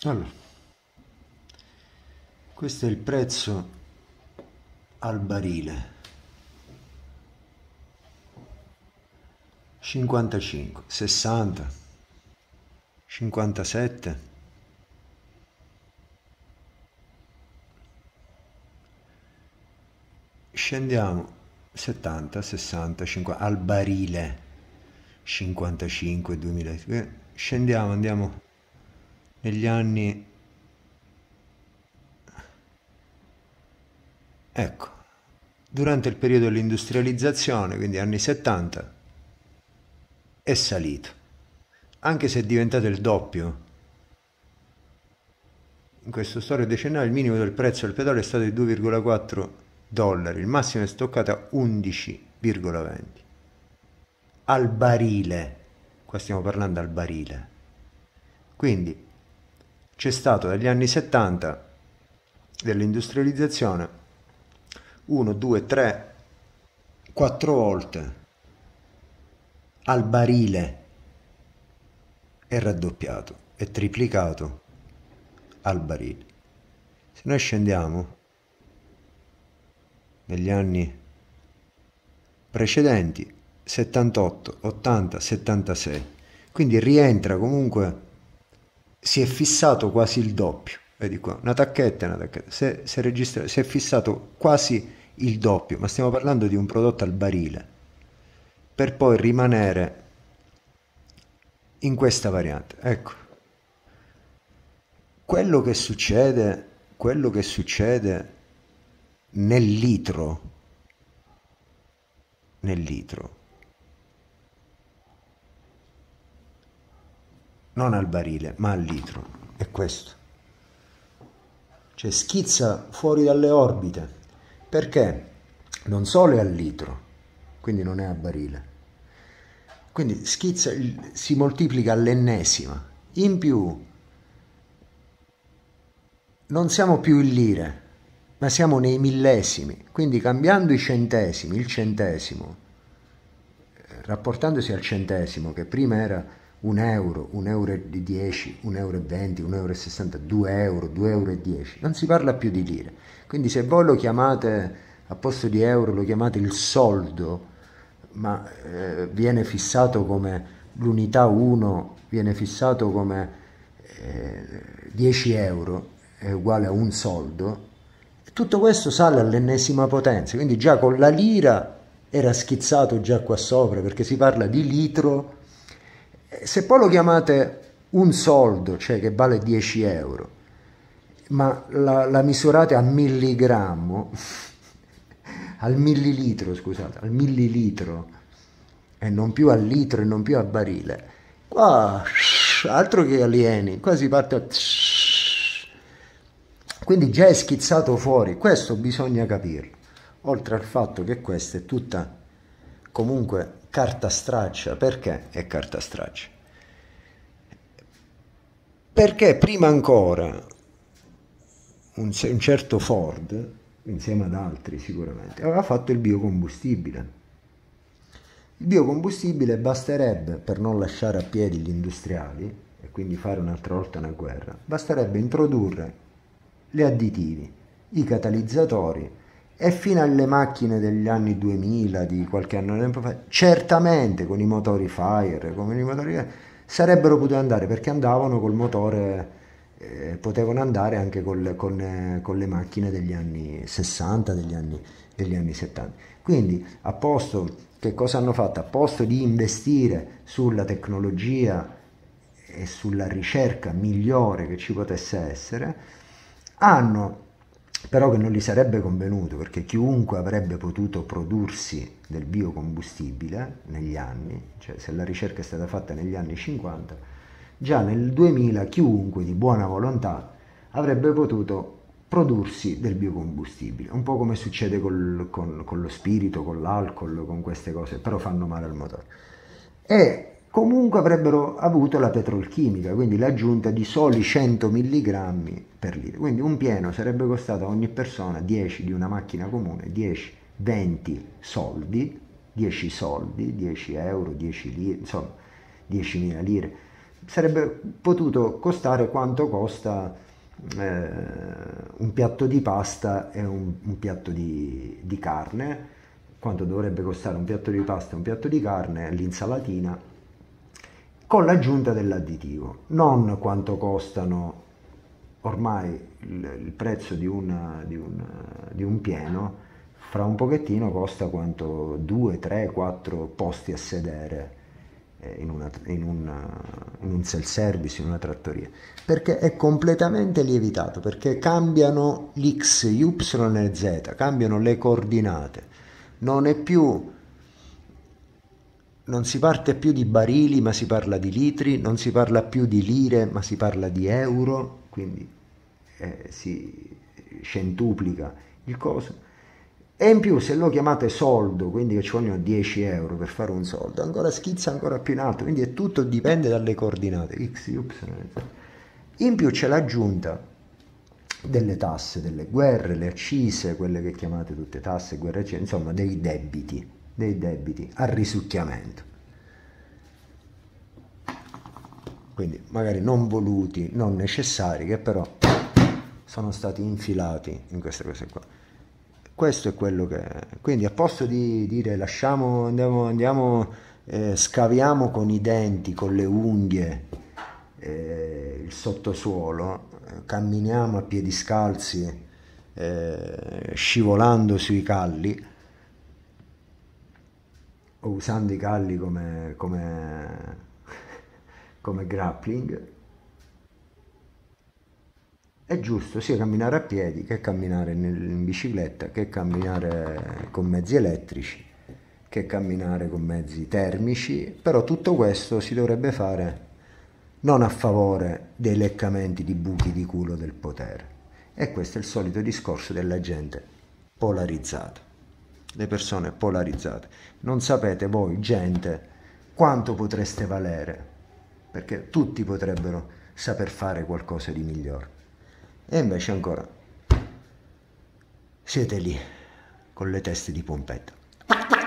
Allora, questo è il prezzo al barile. 55, 60, 57. Scendiamo 70, 60, 50 al barile. 55, 2000. Scendiamo, andiamo negli anni. Ecco, durante il periodo dell'industrializzazione, quindi anni 70, è salito. Anche se è diventato il doppio, in questo storia decennale il minimo del prezzo del petrolio è stato di 2,4 dollari, il massimo è stoccato a 11,20 al barile. Qua stiamo parlando al barile. Quindi c'è stato dagli anni 70 dell'industrializzazione 1, 2, 3, 4 volte al barile, è raddoppiato, è triplicato al barile. Se noi scendiamo negli anni precedenti, 78, 80, 76, quindi rientra comunque, si è fissato quasi il doppio. Vedi qua, una tacchetta, una tacchetta. Si è fissato quasi il doppio, ma stiamo parlando di un prodotto al barile, per poi rimanere in questa variante. Ecco, quello che succede nel litro, nel litro, non al barile, ma al litro, è questo. Cioè schizza fuori dalle orbite, perché non solo è al litro, quindi non è a barile, quindi schizza, si moltiplica all'ennesima. In più non siamo più in lire, ma siamo nei millesimi, quindi cambiando i centesimi, il centesimo, rapportandosi al centesimo, che prima era un euro e 10, un euro e 20, un euro e 60, 2 euro e 10, non si parla più di lire. Quindi se voi lo chiamate, a posto di euro, lo chiamate il soldo, ma viene fissato come l'unità 1, viene fissato come 10 euro, è uguale a un soldo, tutto questo sale all'ennesima potenza, quindi già con la lira era schizzato già qua sopra, perché si parla di litro. Se poi lo chiamate un soldo, cioè che vale 10 euro, ma la misurate a milligrammo, al millilitro, scusate, al millilitro, e non più al litro e non più a barile, qua altro che alieni, qua si parte a... Quindi già è schizzato fuori, questo bisogna capirlo, oltre al fatto che questa è tutta comunque carta straccia. Perché è carta straccia? Perché prima ancora un certo Ford, insieme ad altri sicuramente, aveva fatto il biocombustibile. Il biocombustibile basterebbe, per non lasciare a piedi gli industriali e quindi fare un'altra volta una guerra, basterebbe introdurre gli additivi, i catalizzatori, e fino alle macchine degli anni 2000, di qualche anno fa, certamente con i motori Fire, con i motori sarebbero potuti andare, perché andavano col motore, potevano andare anche con le macchine degli anni 60, degli anni 70. Quindi, a posto, che cosa hanno fatto? A posto di investire sulla tecnologia e sulla ricerca migliore che ci potesse essere, hanno, però, che non gli sarebbe convenuto, perché chiunque avrebbe potuto prodursi del biocombustibile negli anni, cioè se la ricerca è stata fatta negli anni 50, già nel 2000 chiunque di buona volontà avrebbe potuto prodursi del biocombustibile, un po' come succede con lo spirito, con l'alcol, con queste cose, però fanno male al motore. E comunque avrebbero avuto la petrolchimica, quindi l'aggiunta di soli 100 mg per litro. Quindi un pieno sarebbe costato a ogni persona 10 di una macchina comune, 10, 20 soldi, 10 soldi, 10 euro, 10 lire, insomma 10.000 lire, sarebbe potuto costare quanto costa un piatto di pasta e un piatto di carne, quanto dovrebbe costare un piatto di pasta e un piatto di carne, l'insalatina, con l'aggiunta dell'additivo, non quanto costano ormai il prezzo di un pieno, fra un pochettino costa quanto 2, 3, 4 posti a sedere in un self-service, in una trattoria, perché è completamente lievitato, perché cambiano l'X, Y e Z, cambiano le coordinate, non è più, non si parte più di barili ma si parla di litri, non si parla più di lire ma si parla di euro, quindi si centuplica il coso. E in più se lo chiamate soldo, quindi che ci vogliono 10 euro per fare un soldo, ancora schizza ancora più in alto, quindi è tutto dipende dalle coordinate, x, y, z. In più c'è l'aggiunta delle tasse, delle guerre, le accise, quelle che chiamate tutte tasse, guerre, insomma dei debiti al risucchiamento. Quindi magari non voluti, non necessari, che però sono stati infilati in queste cose qua. Questo è quello che... Quindi a posto di dire lasciamo, scaviamo con i denti, con le unghie il sottosuolo, camminiamo a piedi scalzi, scivolando sui calli, o usando i calli come grappling, è giusto sia camminare a piedi che camminare in bicicletta, che camminare con mezzi elettrici, che camminare con mezzi termici, però tutto questo si dovrebbe fare non a favore dei leccamenti di buchi di culo del potere. E questo è il solito discorso della gente polarizzata, le persone polarizzate. Non sapete voi, gente, quanto potreste valere, perché tutti potrebbero saper fare qualcosa di migliore. E invece ancora siete lì con le teste di pompetta.